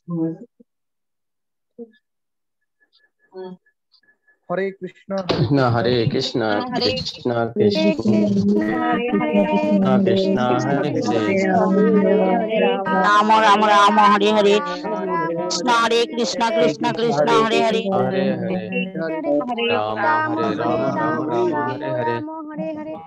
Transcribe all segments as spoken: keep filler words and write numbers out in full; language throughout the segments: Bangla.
हरे कृष्णा हरे कृष्णा कृष्णा हरे कृष्णा कृष्णा कृष्णा हरे हरे कृष्णा कृष्ण हरे कृष्ण हरे हरे हरे राम राम राम हरे हरे कृष्ण हरे कृष्ण कृष्ण कृष्ण हरे हरे हरे हरे हरे राम राम हरे हरे राम राम राम राम राम हरे हरे राम हरे हरे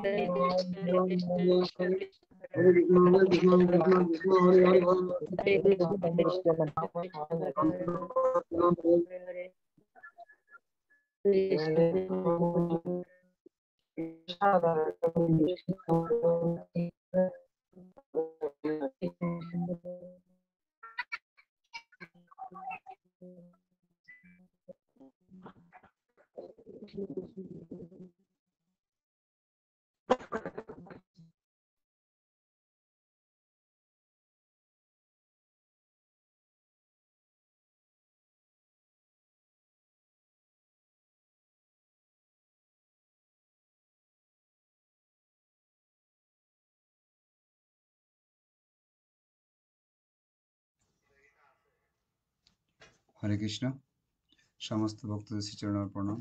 हरे कृष्ण समस्त भक्तদের শ্রীচরণে প্রণাম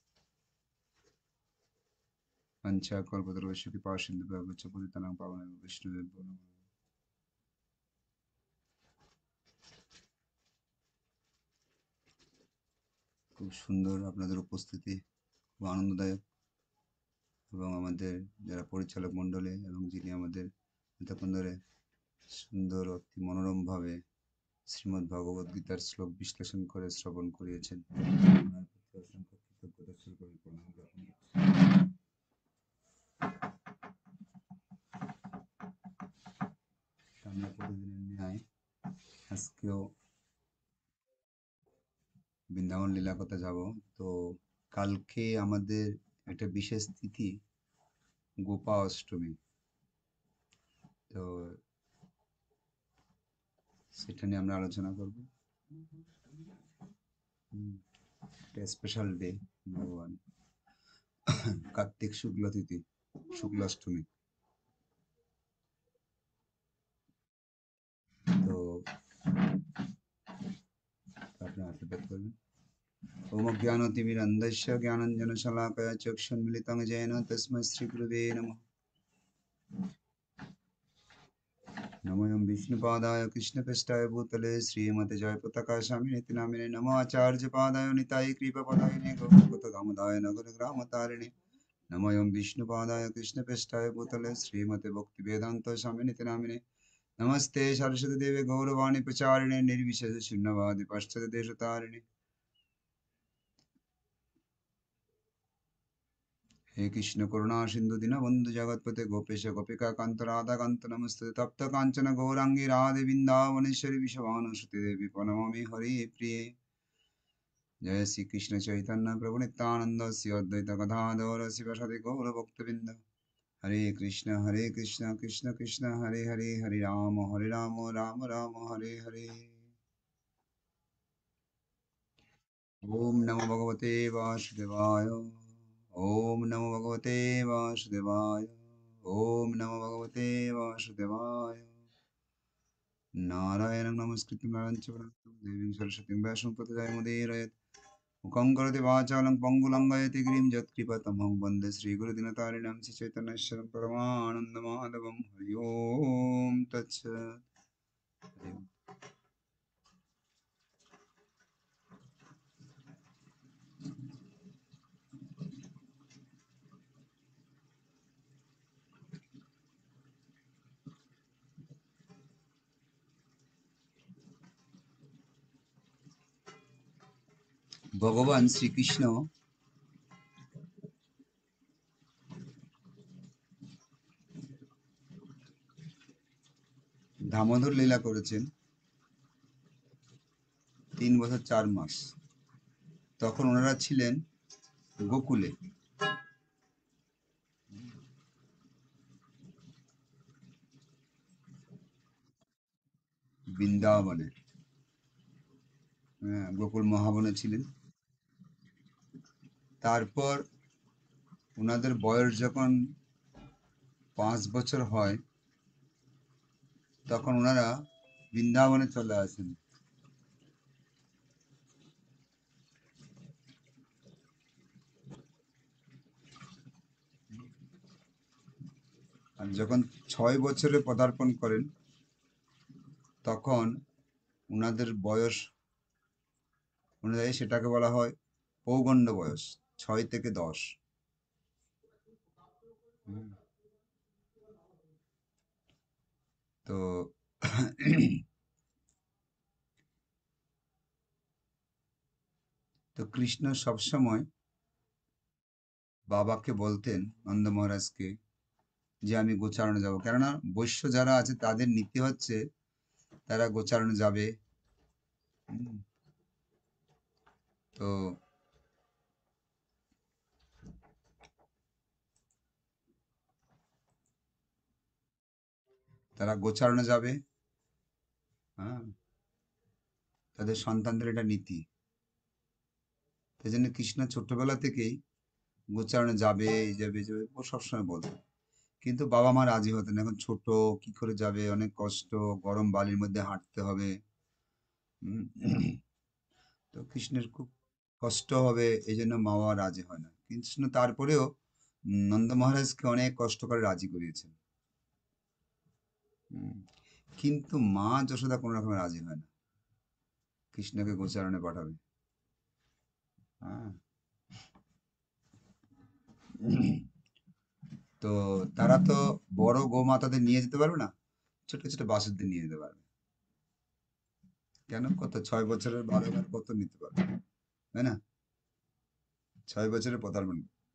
पंचा कल्पतरुश्च कृपा सिंधु भवच्च पतितानां पावनानां वैष्णवेभ्यो नमः। খুব সুন্দর আপনাদের উপস্থিতি, খুব আনন্দদায়ক, এবং আমাদের যারা পরিচালক মণ্ডলী এবং যিনি আমাদের এতক্ষণ ধরে সুন্দর অতি মনোরমভাবে শ্রীমদ্ ভগবদ গীতার শ্লোক বিশ্লেষণ করে শ্রবণ করিয়েছেন, ওনার প্রতি অসংখ্য কৃতজ্ঞতা স্বরূপ প্রণাম জ্ঞাপন করছি। আমরা প্রতিদিনের ন্যায় আজকেও বৃন্দাবন লীলা কথা যাব। তো কালকে আমাদের একটা বিশেষ তিথি গোপা অষ্টমী, তো সেটা নিয়ে আমরা আলোচনা করব। একটা স্পেশাল ডে, ভগবান কার্তিক শুক্ল তিথি, শুক্লাষ্টমী। তো আপনি আশীর্বাদ করবেন। ओम ज्ञानतिमिरन्धस्य ज्ञानाञ्जनशलाकया चक्षुन्मिलितं येन तस्मै श्रीगुरवे नमः। नमोऽयं विष्णुपादाय कृष्णपृष्ठाय भूतले श्रीमते जयपताकाशामिनिति नामिने नमो आचार्यपादाय निताय कृपपदायिने गौरगतदामोदाय नगरग्रामतारिणे नमोऽयं विष्णुपादाय कृष्णपृष्ठाय भूतले श्रीमते भक्तिवेदान्तस्वामिनिति नामिने नमस्ते सरस्वती देवे गौरवाणी प्रचारिणे निर्विशेष शून्यवादी पाश्चात्य देशतारिणे हे कृष्ण करुणा सिंधु दीनबंधु जगतपते गोपेश गोपिका कांत राधा कांत नमस्ते तप्त कांचन गौरांगी राधे वृंदावनेश्वरी विश्वभानुसुते देवी प्रणमामि हरि प्रिये। जय श्री कृष्ण चैतन्य प्रभु नित्यानंद श्री अद्वैत गदाधर शिवसदि गौर भक्तवृंद। हरे कृष्ण हरे कृष्ण कृष्ण कृष्ण हरे हरे हरे राम हरे राम राम राम हरे हरे। ओम नमो भगवते वासुदेवाय। ओम नमो भगवते वासुदेवाय। ओम नमो भगवते वासुदेवाय। नारायणं नमस्कृत्य नरं चैव नरोत्तमं देवीं सरस्वतीं व्यासं ततो जयमुदीरयेत्। मुखं करोति वाचालं पङ्गुलं लयति गिरिं यत्कृपातमहं वन्दे श्रीगुरुदिनतारिणं श्रीचैतन्येश्वरं परमानन्दमाधवं। हरि ओम तत्सत्। हरि ओम। ভগবান শ্রীকৃষ্ণ দামোদর লীলা করেছেন তিন বছর চার মাস। তখন ওনারা ছিলেন গোকুলে, বৃন্দাবনে, হ্যাঁ, গোকুল মহাবনে ছিলেন। তারপর ওনাদের বয়স যখন পাঁচ বছর হয় তখন ওনারা বৃন্দাবনে চলে আসেন। আর যখন ছয় বছরে পদার্পণ করেন তখন ওনাদের বয়স অনুযায়ী সেটাকে বলা হয় পৌগণ্ড বয়স, ছয় থেকে দশ। হুম। তো তো কৃষ্ণ সবসময় বাবাকে বলতেন, নন্দ মহারাজকে, যে আমি গোচারণে যাব। কেননা বৈশ্য যারা আছে তাদের নীতি হচ্ছে তারা গোচারণে যাবে। হুম। তো তারা গোচারণে যাবে, হ্যাঁ, তাদের সন্তানদের এটা নীতি। সেই জন্য কৃষ্ণ ছোট্টবেলা থেকেই গোচারণে যাবে যাবে যাবে ও সবসময় বলতো, কিন্তু বাবা মা রাজি হতেন না। এখন ছোট, কি করে যাবে, অনেক কষ্ট, গরম বালির মধ্যে হাঁটতে হবে। হুম। তো কৃষ্ণের খুব কষ্ট হবে, এই জন্য মা বাবা রাজি হয় না। কৃষ্ণ তারপরেও উম, নন্দ মহারাজকে অনেক কষ্ট করে রাজি করিয়েছেন। হুম। কিন্তু মা যশোদা কোনো রকমে রাজি হয় না কৃষ্ণকে গোচারণে পাঠাবে। হ্যাঁ। তো তারা তো বড় গোমাতাদের নিয়ে যেতে পারবে না, ছোট ছোট বাসুদের নিয়ে যেতে পারবে। কেন, কত ছয় বছরের বালক আর কত নিতে পারবে, তাই না? ছয় বছরের পদার্পণ।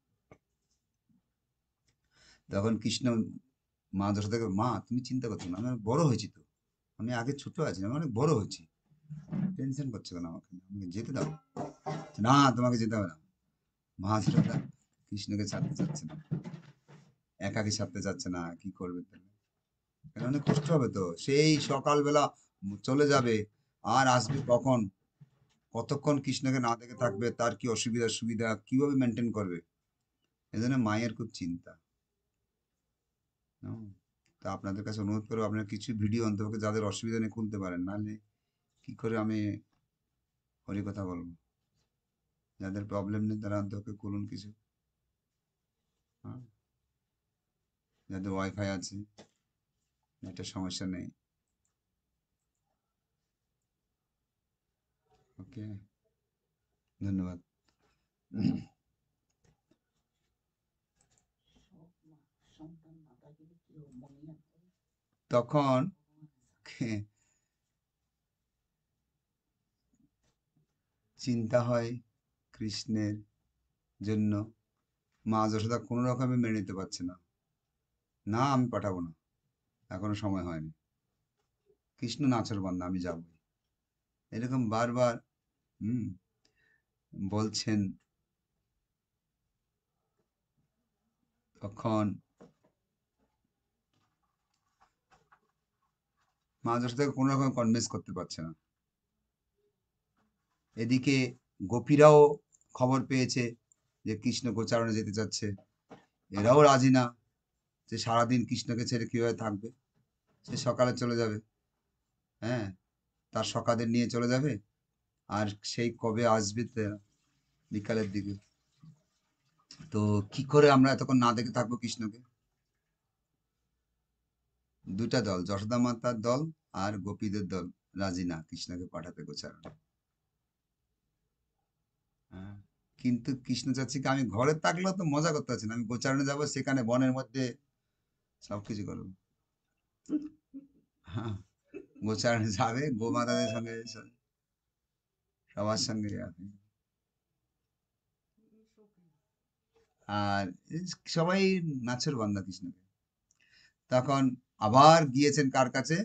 তখন কৃষ্ণ মা যশোদাকে, মা তুমি চিন্তা করছো না, আমি অনেক বড় হয়েছি, তো আমি আগে ছোট আছি, আমি অনেক বড় হয়েছি, টেনশন করছো কেন, আমাকে আমাকে যেতে দাও। না, তোমাকে যেতে হবে না। মা যশোদা কৃষ্ণকে ছাড়তে চাচ্ছে না, একাকি ছাড়তে চাচ্ছে না। কি করবে তাহলে? কারণ অনেক কষ্ট হবে তো, সেই সকালবেলা চলে যাবে আর আসবে কখন, কতক্ষণ কৃষ্ণকে না দেখে থাকবে, তার কি অসুবিধা সুবিধা কিভাবে মেনটেন করবে। এজন্য মায়ের খুব চিন্তা। হুম। তা আপনাদের কাছে অনুরোধ করবো, আপনারা কিছু ভিডিও অন্তত যাদের অসুবিধা নেই খুলতে পারেন, নাহলে কি করে আমি হরি কথা বলবো। যাদের প্রবলেম নেই তারা অন্তত খুলুন কিছু। হ্যাঁ, যাদের ওয়াইফাই আছে, নেটের সমস্যা নেই। ওকে, ধন্যবাদ। তখন চিন্তা হয় কৃষ্ণের জন্য। মা যশোদা কোনো রকমে মেনে নিতে পারছে না, না আমি পাঠাবো না, এখনো সময় হয়নি, কৃষ্ণ নাচরবান্দা, আমি যাবই, এরকম বারবার হুম বলছেন। তখন মা যশোদাকে কোনো রকম কনভিন্স করতে পারছে না। এদিকে গোপীরাও খবর পেয়েছে যে কৃষ্ণ গোচারণে যেতে চাচ্ছে, এরাও রাজি না যে সারাদিন কৃষ্ণকে ছেড়ে কিভাবে থাকবে। সে সকালে চলে যাবে, হ্যাঁ, তার সখাদের নিয়ে চলে যাবে, আর সেই কবে আসবে তা বিকালের দিকে। তো কি করে আমরা এতক্ষণ না দেখে থাকবো কৃষ্ণকে। দুটা দল, যশোদা মাতার দল আর গোপীদের দল, রাজি না কৃষ্ণকে পাঠাতে গোচারণে। হ্যাঁ, কিন্তু কৃষ্ণ চাচ্ছে কি, আমি ঘরে থাকলেও তো মজা করতে পারছি না, আমি গোচারণে যাবো, সেখানে বনের মধ্যে সবকিছু করবো। হ্যাঁ, গোচারণে যাবে, গোমাতাদের সঙ্গে সবার সঙ্গে যাবে। আর এই সবাই নাচের বান্দা কৃষ্ণকে। তখন আবার গিয়েছেন কার কাছে,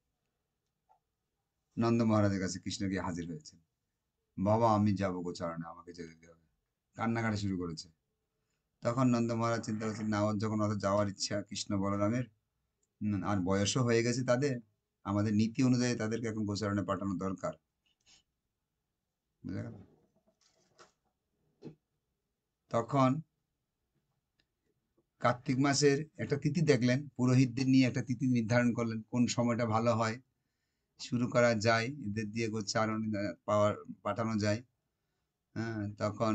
নন্দ মহারাজের কাছে কৃষ্ণ গিয়ে হাজির হয়েছে। বাবা আমি যাবো গোচারণে, আমাকে যেতে দিতে হবে, কান্নাকাটি শুরু করেছে। তখন নন্দ মহারাজ চিন্তা করছেন, না, ওর যখন অত যাওয়ার ইচ্ছা কৃষ্ণ বলরামের, উম, আর বয়সও হয়ে গেছে তাদের, আমাদের নীতি অনুযায়ী তাদেরকে এখন গোচারণে পাঠানো দরকার। বুঝা গেল? তখন কার্তিক মাসের একটা তিথি দেখলেন, পুরোহিতদের নিয়ে একটা তিথি নির্ধারণ করলেন, কোন সময়টা ভালো হয়, শুরু করা যায়, এদের দিয়ে গোচারণ পাওয়ার পাঠানো যায়। হ্যাঁ, তখন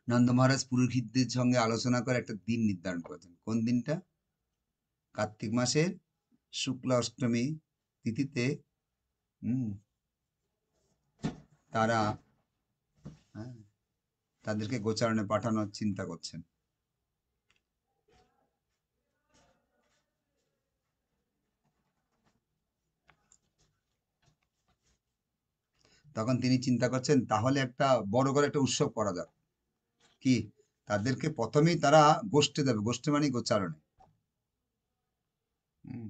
নন্দ মহারাজ পুরোহিতদের সঙ্গে আলোচনা করে একটা দিন নির্ধারণ করেছেন। কোন দিনটা? কার্তিক মাসের শুক্লা অষ্টমী তিথিতে হম তারা হ্যাঁ, তাদেরকে গোচারণে পাঠানোর চিন্তা করছেন। তখন তিনি চিন্তা করছেন তাহলে একটা বড় করে একটা উৎসব করা যাক। কি? তাদেরকে প্রথমেই তারা গোষ্ঠে দেবে, গোষ্ঠে মানে গোচারণে। হুম,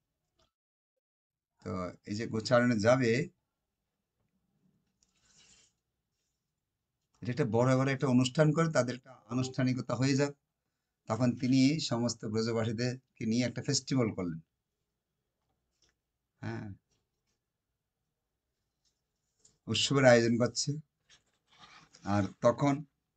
তো এই যে গোচারণে যাবে, এটা একটা বড় করে একটা অনুষ্ঠান করে তাদের একটা আনুষ্ঠানিকতা হয়ে যাক। তখন তিনি সমস্ত ব্রজবাসীদেরকে নিয়ে একটা ফেস্টিভ্যাল করলেন। হ্যাঁ, উৎসবের আয়োজন করছে। আর তখন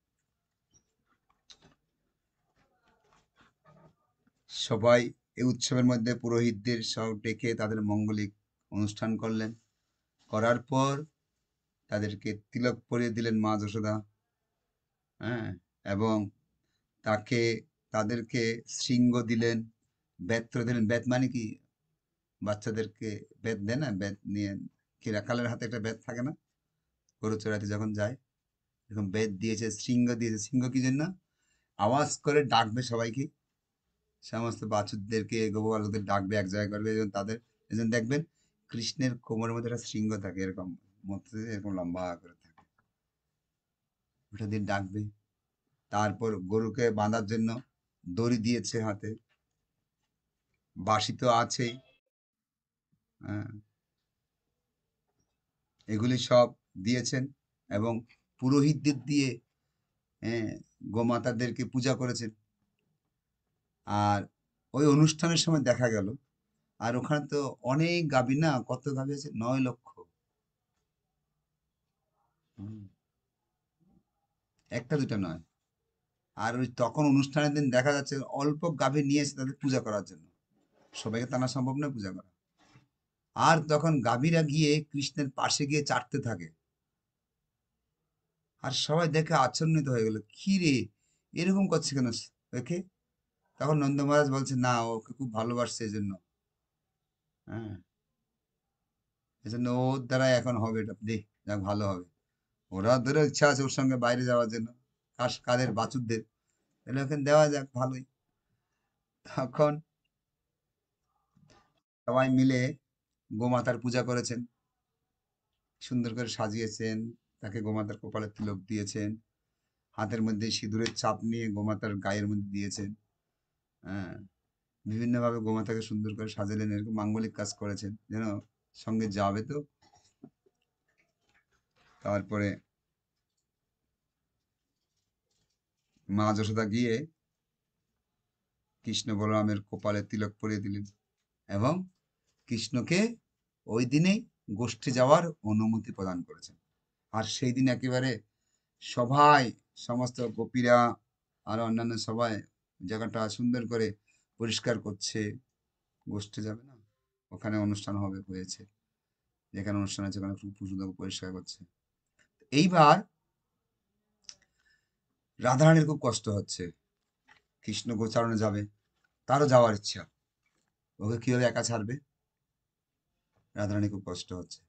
সবাই এই উৎসবের মধ্যে পুরোহিতদের সব ডেকে তাদের মঙ্গলিক অনুষ্ঠান করলেন। করার পর তাদেরকে তিলক পরিয়ে দিলেন মা যশোদা। হ্যাঁ, এবং তাকে তাদেরকে শৃঙ্গ দিলেন, বেত্র দিলেন। বেত মানে কি? বাচ্চাদেরকে বেত দেয় না? বেত নিয়ে কি রাখালের হাতে একটা বেত থাকে না, গরু চড়াতে যখন যায়, এরকম বেত দিয়েছে, শৃঙ্গ দিয়েছে। শৃঙ্গ কি জন্য? আওয়াজ করে ডাকবে সবাইকে, সমস্ত বাছুরদেরকে, গোপালকদের ডাকবে, এক জায়গায় করবে। এবং তাদের এজন্য দেখবেন কৃষ্ণের কোমরের মধ্যে একটা শৃঙ্গ থাকে, এরকম মধ্যে দিয়ে এরকম লম্বা করে থাকে, ওটা দিয়ে ডাকবে। তারপর গরুকে বাঁধার জন্য দড়ি দিয়েছে হাতে, বাঁশি তো আছেই। হ্যাঁ, এগুলি সব দিয়েছেন এবং পুরোহিতদের দিয়ে হ্যাঁ গোমাতাদেরকে পূজা করেছেন। আর ওই অনুষ্ঠানের সময় দেখা গেল, আর ওখানে তো অনেক গাভী, না কত গাভী আছে? নয় লক্ষ। হুম, একটা দুটা নয়। আর ওই তখন অনুষ্ঠানের দিন দেখা যাচ্ছে অল্প গাভী নিয়ে এসে তাদের পূজা করার জন্য, সবাইকে টানা সম্ভব নয় পূজা করা। আর তখন গাভীরা গিয়ে কৃষ্ণের পাশে গিয়ে চাটতে থাকে, আর সবাই দেখে আচ্ছন্নিত হয়ে গেল, কি রে এরকম করছে কেন ওকে? তখন নন্দ মহারাজ বলছে, না ওকে খুব ভালোবাসছে এজন্য। হ্যাঁ, এজন্য ওর দ্বারা এখন হবে, এটা দেখ, যাক ভালো হবে। ওরা ধরে ইচ্ছা আছে ওর সঙ্গে বাইরে যাওয়ার জন্য, কার কাদের? বাছুরদের। তাহলে ওখানে দেওয়া যাক, ভালোই। তখন সবাই মিলে গোমাতার পূজা করেছেন, সুন্দর করে সাজিয়েছেন, তাকে গোমাতার কপালে তিলক দিয়েছেন, হাতের মধ্যে সিঁদুরের চাপ নিয়ে গোমাতার গায়ের মধ্যে দিয়েছেন। হ্যাঁ, বিভিন্নভাবে গোমাতাকে সুন্দর করে সাজালেন, এরকম মাঙ্গলিক কাজ করেছেন যেন সঙ্গে যাবে তো। তারপরে মা যশোদা গিয়ে কৃষ্ণ বলরামের কপালে তিলক পরিয়ে দিলেন এবং কৃষ্ণকে ওই দিনেই গোষ্ঠী যাওয়ার অনুমতি প্রদান করেছেন। আর সেই দিন একেবারে সবাই, সমস্ত গোপীরা আর অন্যান্য সবাই জায়গাটা সুন্দর করে পরিষ্কার করছে। গোষ্ঠী যাবে না, ওখানে অনুষ্ঠান হবে, হয়েছে, যেখানে অনুষ্ঠান আছে ওখানে খুব সুন্দর পরিষ্কার করছে। এইবার রাধারানীর খুব কষ্ট হচ্ছে, কৃষ্ণ গোচারণে যাবে, তারও যাওয়ার ইচ্ছা, ওকে কিভাবে একা ছাড়বে? রাধারানী খুব কষ্ট হচ্ছে।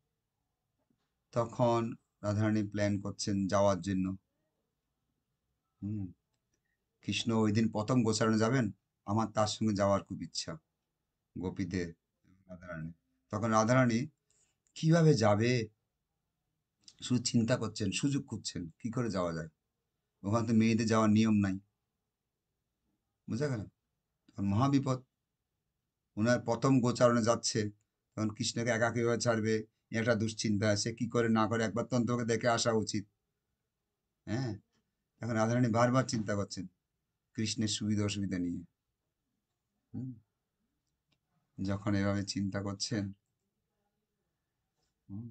তখন রাধারানী প্ল্যান করছেন যাওয়ার জন্য। হুম, কৃষ্ণ ওই দিন প্রথম গোচারণে যাবেন, আমার তার সঙ্গে যাওয়ার খুব ইচ্ছা, গোপীদের, রাধারানী। তখন রাধারানী কিভাবে যাবে শুধু চিন্তা করছেন, সুযোগ খুঁজছেন কি করে যাওয়া যায়। ওখানে তো মেয়েদের যাওয়ার নিয়ম নাই, বুঝা গেল? তখন মহাবিপদ। ওনার প্রথম গোচারণে যাচ্ছে, তখন কৃষ্ণকে একা কিভাবে ছাড়বে, এ একটা দুশ্চিন্তা। সে কি করে না করে, একবার তো অন্তত ওকে দেখে আসা উচিত। হ্যাঁ, এখন রাধারানী বারবার চিন্তা করছেন কৃষ্ণের সুবিধা অসুবিধা নিয়ে। হুম, যখন এভাবে চিন্তা করছেন, হুম,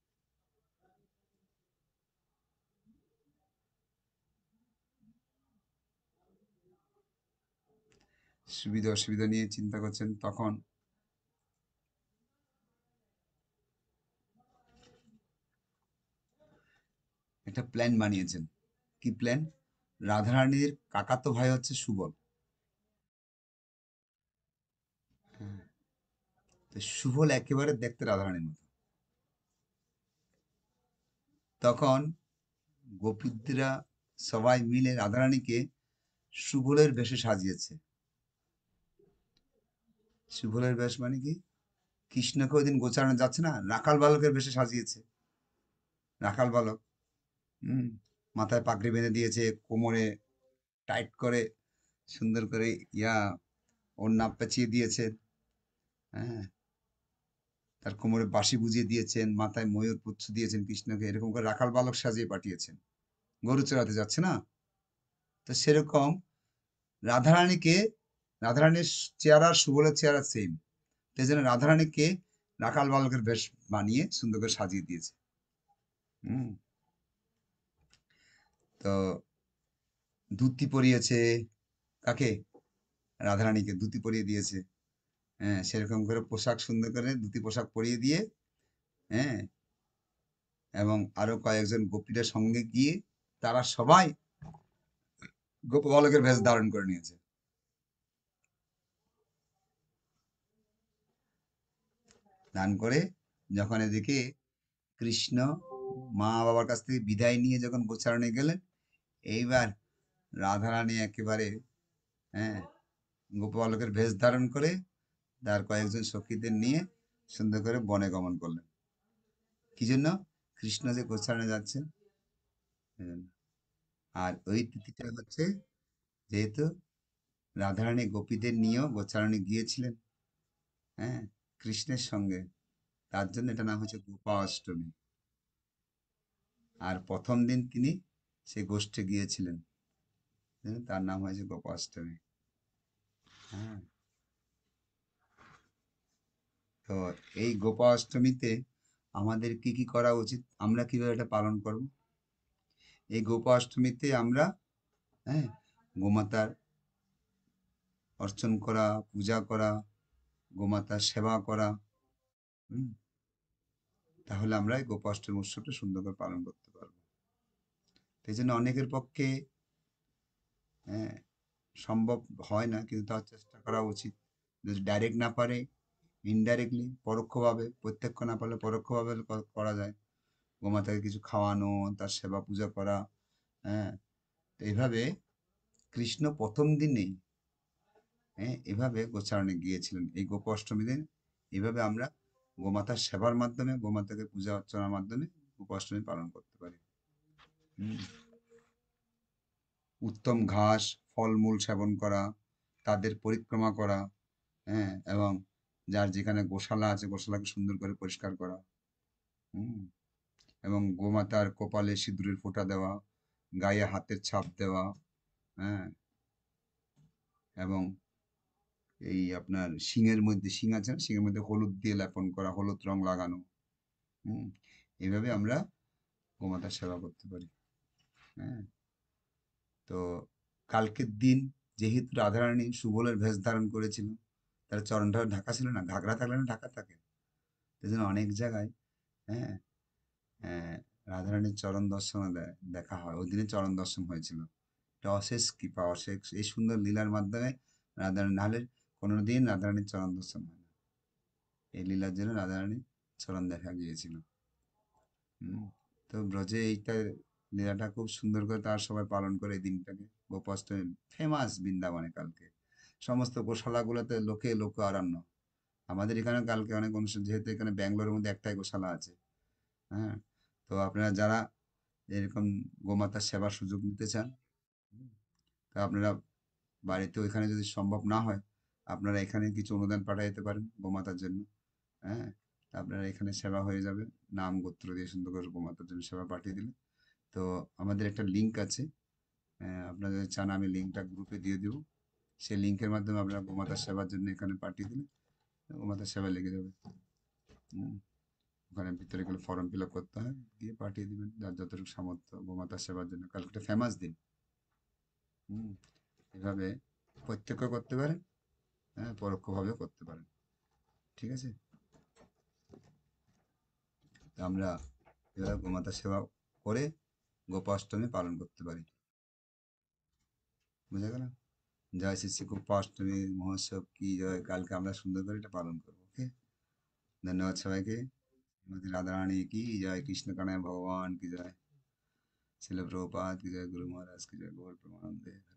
সুবিধা অসুবিধা নিয়ে চিন্তা করছেন, তখন একটা প্ল্যান বানিয়েছেন কি প্ল্যান? রাধারানীর কাকাতো ভাই হচ্ছে সুবল। হ্যাঁ, তো সুবল একেবারে দেখতে রাধারানীর মতো। তখন গোপীরা সবাই মিলে রাধারানীকে সুবলের বেশে সাজিয়েছে। সুবলের বেশ মানে কি? কৃষ্ণকে ওই দিন গোচারণে যাচ্ছে না, রাখাল বালকের বেশে সাজিয়েছে। রাখাল বালক, হুম, মাথায় পাগড়ি বেঁধে দিয়েছে, কোমরে টাইট করে সুন্দর করে ইয়া ওড়না পেঁচিয়ে দিয়েছে। হ্যাঁ, তার কোমরে বাঁশি বুঝিয়ে দিয়েছেন, মাথায় ময়ূর পুচ্ছ দিয়েছেন কৃষ্ণকে, এরকম করে রাখাল বালক সাজিয়ে পাঠিয়েছেন। গরু চড়াতে যাচ্ছে না, তো সেরকম রাধারানীকে, রাধারানীর চেহারা সুবলের চেহারা সেম, সেই জন্য রাধারানীকে রাখাল বালকের বেশ বানিয়ে সুন্দর করে সাজিয়ে দিয়েছে। হুম, তো ধুতি পরিয়েছে কাকে? রাধারানীকে ধুতি পরিয়ে দিয়েছে। হ্যাঁ, সেরকম করে পোশাক সুন্দর করে ধুতি পোশাক পরিয়ে দিয়ে, হ্যাঁ, এবং আরো কয়েকজন গোপীরা সঙ্গে গিয়ে তারা সবাই গোপ বালকের ভেষ ধারণ করে নিয়েছে। দান করে যখন এদিকে কৃষ্ণ মা বাবার কাছ থেকে বিদায় নিয়ে যখন গোচারণে গেলেন, এইবার রাধারানী একেবারে, হ্যাঁ, গোপবালকের ভেষ ধারণ করে তার কয়েকজন সখীদের নিয়ে সুন্দর করে বনে গমন করলেন। কি জন্য? কৃষ্ণ যে গোচারণে যাচ্ছেন এজন্য। আর ওই তিথিটা হচ্ছে, যেহেতু রাধারানী গোপীদের নিয়েও গোচারণে গিয়েছিলেন, হ্যাঁ, কৃষ্ণের সঙ্গে, তার জন্য এটা নাম হচ্ছে গোপা অষ্টমী। আর প্রথম দিন তিনি সেই গোষ্ঠে গিয়েছিলেন, জন্য তার নাম হয়েছে গোপা অষ্টমী। হ্যাঁ, তো এই গোপা অষ্টমীতে আমাদের কি কি করা উচিত, আমরা কিভাবে এটা পালন করব? এই গোপা অষ্টমীতে আমরা, হ্যাঁ, গোমাতার অর্চন করা, পূজা করা, গোমাতার সেবা করা, হুম, তাহলে আমরা এই গোপাষ্টমী উৎসবটা সুন্দর করে পালন করতে পারবো। এই জন্য অনেকের পক্ষে, হ্যাঁ, সম্ভব হয় না, কিন্তু তার চেষ্টা করা উচিত। যদি ডাইরেক্ট না পারে, ইনডাইরেক্টলি, পরোক্ষভাবে, প্রত্যক্ষ না পারলে পরোক্ষভাবে ক- করা যায়। গোমাতাকে কিছু খাওয়ানো, তার সেবা পূজা করা, হ্যাঁ, তো এইভাবে কৃষ্ণ প্রথম দিনেই, হ্যাঁ, এভাবে গোচারণে গিয়েছিলেন এই গোপাষ্টমী দিন। এইভাবে আমরা গোমাতার সেবার মাধ্যমে, গোমাতাকে পূজা অর্চনার মাধ্যমে গোপাষ্টমী পালন করতে পারি। হুম, উত্তম ঘাস, ফলমূল সেবন করা, তাদের পরিক্রমা করা, হ্যাঁ, এবং যার যেখানে গোশালা আছে গোশালাকে সুন্দর করে পরিষ্কার করা, হুম, এবং গোমাতার কপালে সিঁদুরের ফোঁটা দেওয়া, গায়ে হাতের ছাপ দেওয়া, হ্যাঁ, এবং এই আপনার শিঙের মধ্যে, শিং আছে না, শিঙের মধ্যে হলুদ দিয়ে লেপন করা, হলুদ রং লাগানো, হুম, এইভাবে আমরা গোমাতার সেবা করতে পারি। হ্যাঁ, তো কালকের দিন যেহেতু রাধারানী সুবলের ভেষ ধারণ করেছিল, তার চরণটা ঢাকা ছিল না, ঘাগরা থাকলে না ঢাকা থাকে, এই জন্য অনেক জায়গায়, হ্যাঁ, আহ, রাধারানীর চরণ দর্শন দেয়, দেখা হয়। ওই দিনে চরণ দর্শন হয়েছিল। এটা অশেষ কৃপা, অশেষ এই সুন্দর লীলার মাধ্যমে রাধারানী, নাহলে কোনোদিন রাধারানীর চরণ দর্শন হয় না। এই লীলার জন্য রাধারানীর চরণ দেখা গিয়েছিল। হুম, তো ব্রজে এইটা লীলাটা খুব সুন্দর করে তার সবাই পালন করে এই দিনটাকে। গোপাষ্টমী ফেমাস বৃন্দাবনে কালকে, সমস্ত গোশালাগুলোতে লোকে লোক আরণ্য। আমাদের এখানে কালকে অনেক অনুষ্ঠান, যেহেতু এখানে ব্যাঙ্গালোরের মধ্যে একটাই গোশালা আছে। হ্যাঁ, তো আপনারা যারা এরকম গোমাতার সেবার সুযোগ নিতে চান, হুম, তা আপনারা বাড়িতে, ওইখানে যদি সম্ভব না হয়, আপনারা এখানে কিছু অনুদান পাঠিয়ে দিতে পারেন গোমাতার জন্য। হ্যাঁ, তা আপনারা এখানে সেবা হয়ে যাবে, নাম গোত্র দিয়ে সুন্দর করে গোমাতার জন্য সেবা পাঠিয়ে দিলে। তো আমাদের একটা লিঙ্ক আছে, আহ, আপনারা যদি চান আমি লিঙ্কটা গ্রুপে দিয়ে দেবো। সেই লিঙ্কের মাধ্যমে আপনারা গোমাতার সেবার জন্য এখানে পাঠিয়ে দিলে গোমাতার সেবা লেগে যাবে। হুম, ওখানে ভিতরে গেলে ফর্ম ফিল আপ করতে হয়, দিয়ে পাঠিয়ে দিবেন যার যতটুকু সামর্থ্য গোমাতার সেবার জন্য। কালকে একটা ফেমাস দিন। হুম, এভাবে প্রত্যক্ষ করতে পারেন, হ্যাঁ, পরোক্ষভাবে করতে পারেন। ঠিক আছে, তো আমরা এভাবে গোমাতার সেবা করে গোপাষ্টমী পালন করতে পারি। বুঝা গেল? জয় শ্রী শ্রী গোপাষ্টমী মহোৎসব কি জয়, কালকে আমরা সুন্দর করে এটা পালন করবো। ওকে, ধন্যবাদ সবাইকে। শ্রীমতী রাধারানী কি জয়, কৃষ্ণ কানায় ভগবান কি জয়, শিল প্রভুপাদ কি জয়, গুরু মহারাজ কি জয়, গৌর প্রেমানন্দে।